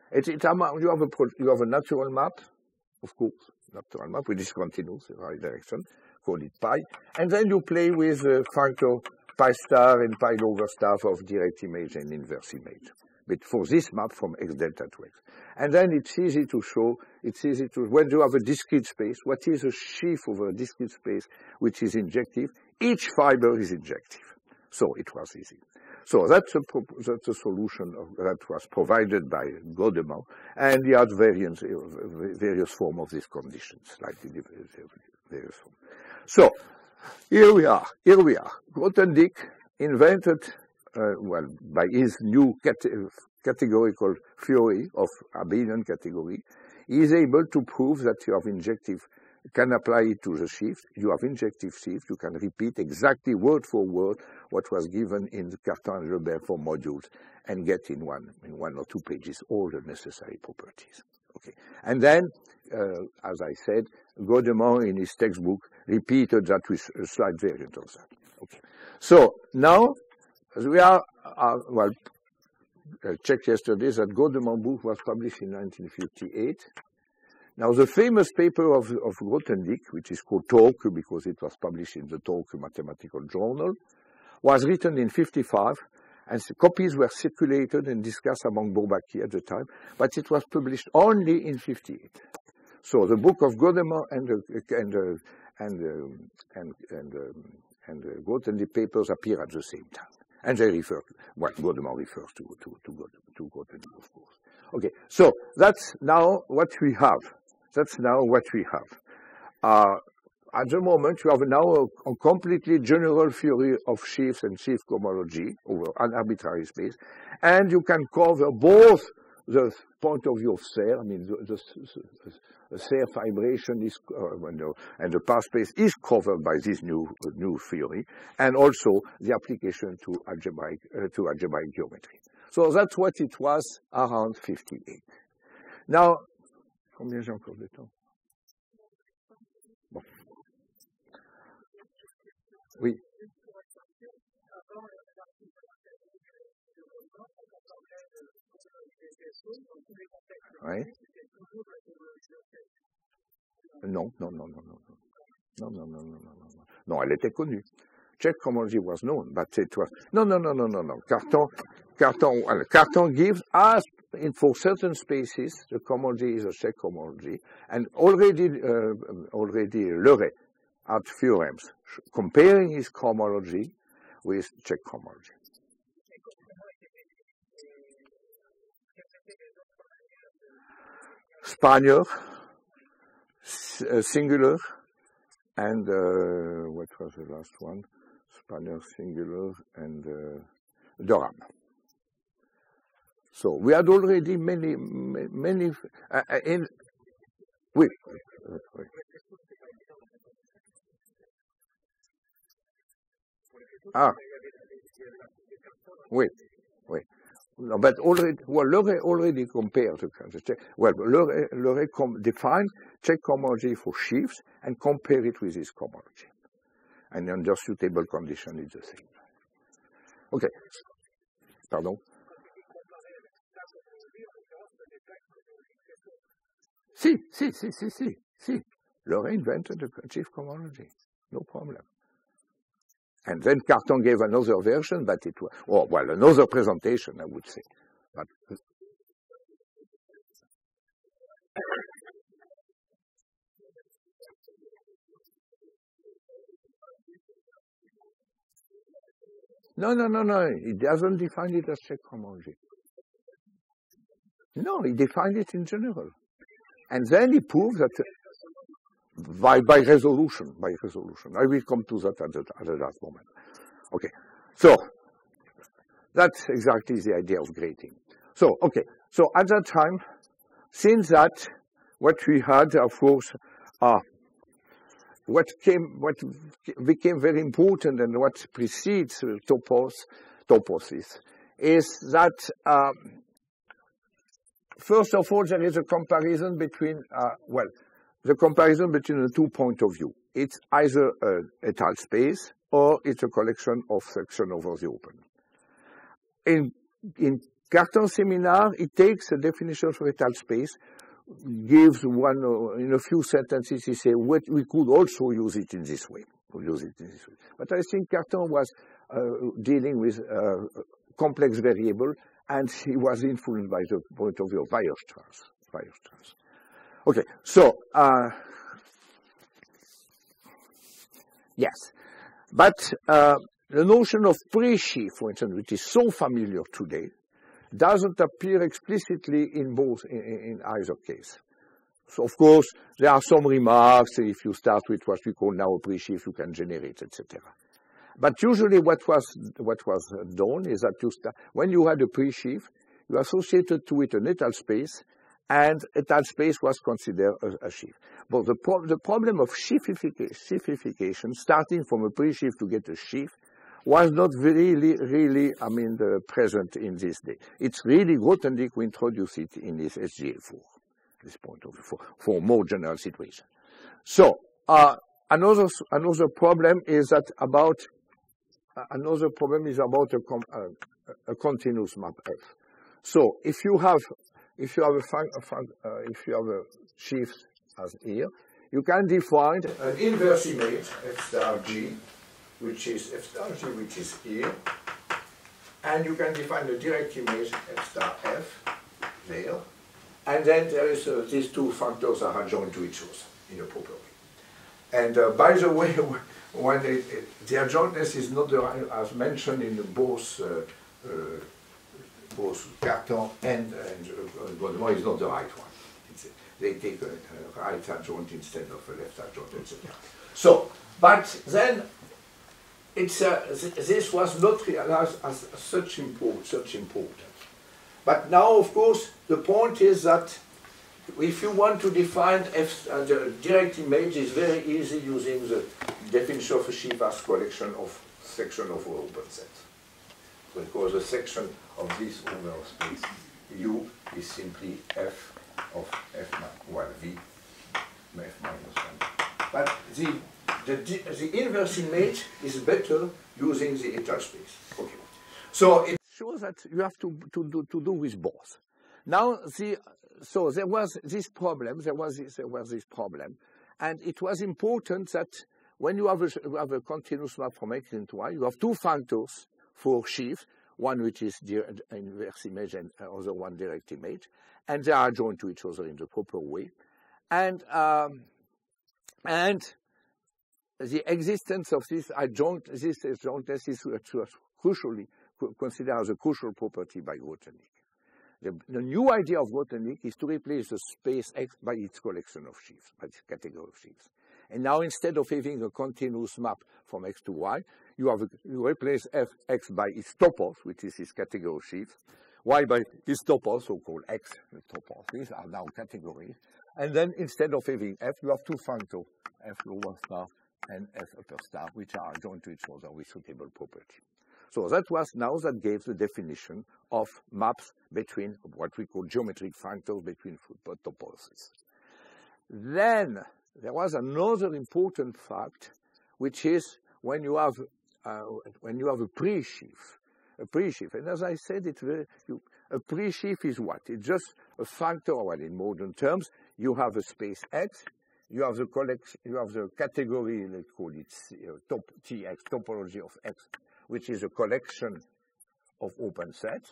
You have a natural map, of course, natural map, which is continuous in the right direction, call it pi, and then you play with a factor pi star and pi log star of direct image and inverse image. But for this map from X delta to X. And then it's easy to show, when you have a discrete space, what is a sheaf over a discrete space which is injective? Each fiber is injective. So it was easy. So that's a solution that was provided by Godemand, and he had various forms of these conditions, slightly various forms. So here we are. Grothendieck invented, by his new categorical theory of abelian category, he is able to prove that you have injective. Can apply it to the sheaf. You have injective sheaf. You can repeat exactly word for word what was given in the Cartan and Leray for modules, and get in one or two pages all the necessary properties. Okay, and then, as I said, Godemand in his textbook repeated that with a slight variant of that. Okay, so now we are checked yesterday that Godemand book was published in 1958. Now, the famous paper of Grothendieck, which is called Torque, because it was published in the Torque Mathematical Journal, was written in 55, and the copies were circulated and discussed among Bourbaki at the time, but it was published only in 58. So the book of Godemand and Grothendieck papers appear at the same time, and they refer to Godemand refers to Grothendieck, of course. Okay, so that's now what we have. At the moment, you have now a completely general theory of sheaves and sheaf cohomology over an arbitrary space, and you can cover both the point of view of Serre. I mean, the Serre fibration is, and the path space is covered by this new theory, and also the application to algebraic geometry. So that's what it was around 58. Now, combien j'ai encore de temps? Oui. Oui. Non, non, non, non, non. Non, non, non, non, non, non. Non, elle était connue. Czech homology was known, but it was no, no, no, no, no, no. Cartan gives us for certain spaces the homology is a Czech homology, and already Leray had theorems comparing his homology with Czech homology. Spaniard, singular, and what was the last one? Spaniard, singular, and Durham. So we had already many. Oui. Ah. Oui. Oui. No, but already, well, Leray already compared the Czech. Well, Leray defined Czech homology for sheaves and compare it with his homology. And under suitable condition, it's the same. Okay. Pardon? Si. Leray invented the sheaf homology. No problem. And then Cartan gave another version, but it was, or well, another presentation, I would say. But no. He doesn't define it as Czech homology. No, he defined it in general. And then he proved that by resolution. I will come to that at the last moment. Okay. So that's exactly the idea of grading. So, okay. So at that time, since that, what we had, of course, what became very important and what precedes toposes is that, first of all, there is a comparison between, the comparison between the 2 points of view. It's either an étal space or it's a collection of sections over the open. In Cartan's seminar, it takes a definition for étal space, gives one, in a few sentences, he says, we could also use it in this way. But I think Cartan was dealing with complex variable, and he was influenced by the point of view of Weierstrass. Okay, so, yes. But the notion of pre-sheaf, for instance, which is so familiar today, doesn't appear explicitly in either case. So, of course, there are some remarks. If you start with what we call now a pre-sheaf, you can generate, etc. But usually what was done is that when you had a pre-sheaf, you associated to it an étal space, and étal space was considered a sheaf. But the problem of sheafification, starting from a pre-sheaf to get a sheaf, was not really, present in this day. It's really Grothendieck who introduced it in his SGA4, this point of view, for more general situation. So, another problem is about a continuous map F. So, if you have a sheaf as here, you can define an inverse image F star G, which is F star G, which is here, and you can define a direct image F star F there, and then there is these two factors are adjoint to each other in a proper way. And by the way, when the adjointness is not as mentioned in both Cartan and Godemont is not the right one. They take a right adjoint instead of a left adjoint, etc. So, but then this was not realized as such importance. But now, of course, the point is that if you want to define the direct image, is very easy using the definition of a sheaf as collection of section of open sets. Because the section of this over space U is simply F of F, well, V, F minus 1. But the inverse image is better using the ether space. Okay. So it shows that you have to do with both. Now, so there was this problem, and it was important that when you have a continuous map from X into Y, you have two functors for sheaf, one which is inverse image and other one direct image, and they are joined to each other in the proper way. And the existence of this adjointness is crucially considered as a crucial property by Grothendieck. The new idea of Grothendieck is to replace the space X by its collection of sheaves, by its category of sheaves. And now instead of having a continuous map from X to Y, you replace X by its topos, which is its category of sheaves, Y by its topos, so-called X topos. These are now categories. And then instead of having F, you have two functors, F lower star and F upper star, which are joined to each other with suitable property. So that gave the definition of maps between what we call geometric functors between toposes. Then there was another important fact, which is when you have a pre-sheaf. And as I said, a pre-sheaf is what? It's just a functor. Well, in modern terms, you have a space X. You have the collection. You have the category. Let's call it TX, topology of X, which is a collection of open sets.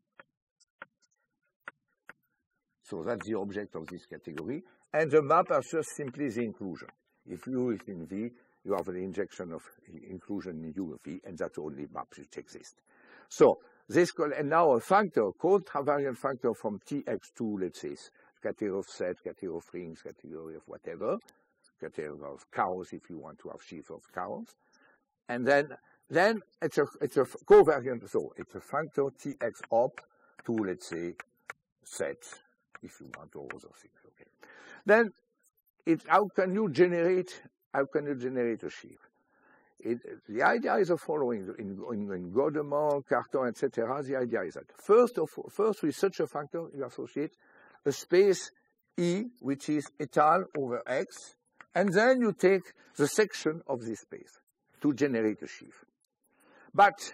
So that's the object of this category. And the map is just simply the inclusion. If U is in V, you have an injection of inclusion in U of V, and that's only maps which exist. So this and now a functor, covariant functor from Tx to, let's say, category of set, category of rings, category of whatever, category of cows if you want to have sheaf of cows. And then it's a covariant, so it's a functor Tx up to, let's say, sets, if you want all other things. Okay. Then how can you generate a sheaf? The idea is the following: in Godemont, Cartan, etc. The idea is that first with such a functor you associate a space E, which is etal over X, and then you take the section of this space to generate a sheaf. But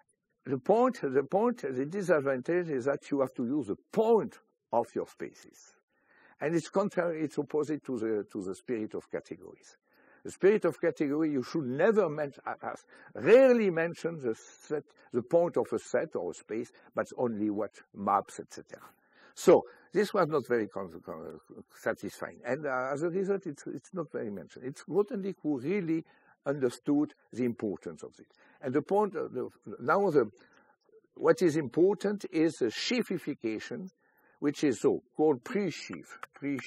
the disadvantage is that you have to use the point of your spaces, and it's contrary. It's opposite to the spirit of categories. The spirit of category, you should never rarely mention the point of a set or a space, but only what maps, etc. So this was not very satisfying, and as a result, it's not very mentioned. It's Grothendieck who really understood the importance of it. And the point what is important is the sheafification, which is so-called pre-sheaf.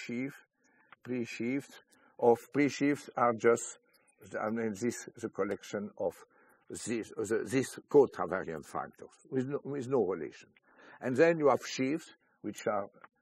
Pre-sheaves are just, the collection of this covariant functors with no relation. And then you have sheaves, which are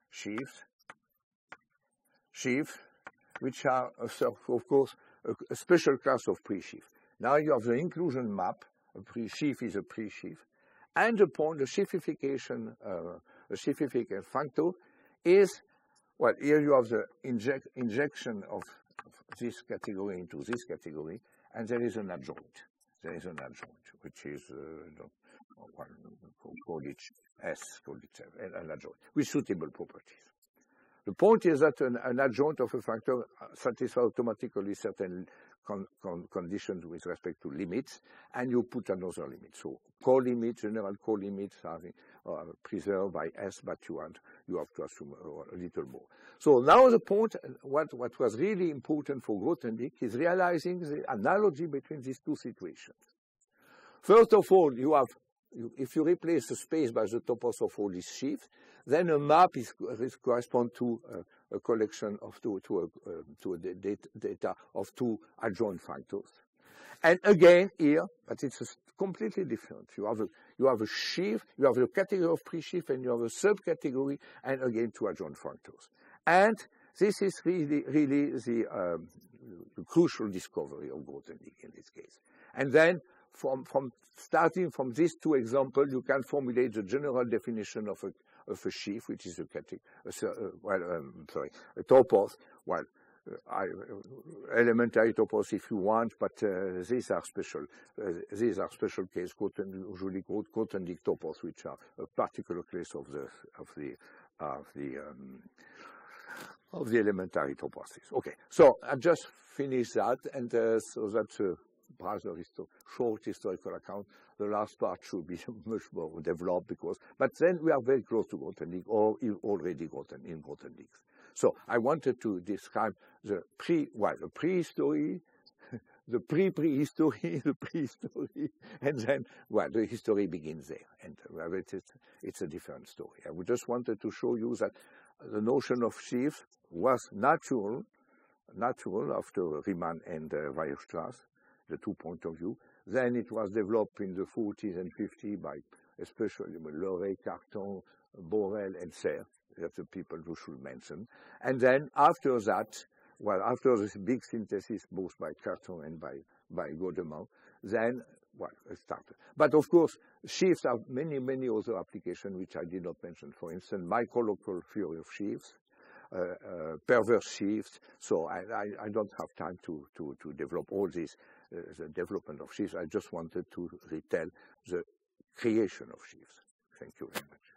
which are, of course, a special class of pre-sheaf. Now you have the inclusion map. A pre-sheaf is a pre-sheaf. And the sheafification functor is, well, here you have the injection of this category into this category, and there is an adjoint. Which is, call it S, an adjoint, with suitable properties. The point is that an adjoint of a functor satisfies automatically certain conditions with respect to limits, and you put another limit. So co-limits, general co-limits are preserved by S, but you have to assume a little more. So now the point, what was really important for Grothendieck is realizing the analogy between these two situations. First of all, if you replace the space by the topos of all these sheaves, then a map corresponds to a collection of data of two adjoint functors. And again here, but it's completely different. You have a sheaf, you have a category of pre-sheaf, and you have a subcategory, and again two adjoint functors. And this is really the crucial discovery of Grothendieck in this case. And then starting from these two examples, you can formulate the general definition of a sheaf, which is a topos. Well, elementary topos if you want, but these are special. These are special case, usually called Grothendieck topos, which are a particular case of the elementary toposes. Okay, so I just finished that, and so that's a rather short historical account. The last part should be much more developed but then we are very close to Grothendieck, or already in Grothendieck. So I wanted to describe the prehistory, the prehistory, the prehistory, and then, the history begins there. And it's a different story. I just wanted to show you that the notion of sheaf was natural after Riemann and Weierstrass, the 2 points of view. Then it was developed in the 40s and 50s by especially Leray, Cartan, Borel, and Serre. That's the people who should mention. And then after that, after this big synthesis, both by Cartan and by Godemain, then, it started. But of course, sheaves have many, many other applications which I did not mention. For instance, microlocal theory of sheaves, perverse sheaves. So I don't have time to develop all this, the development of sheaves. I just wanted to retell the creation of sheaves. Thank you very much.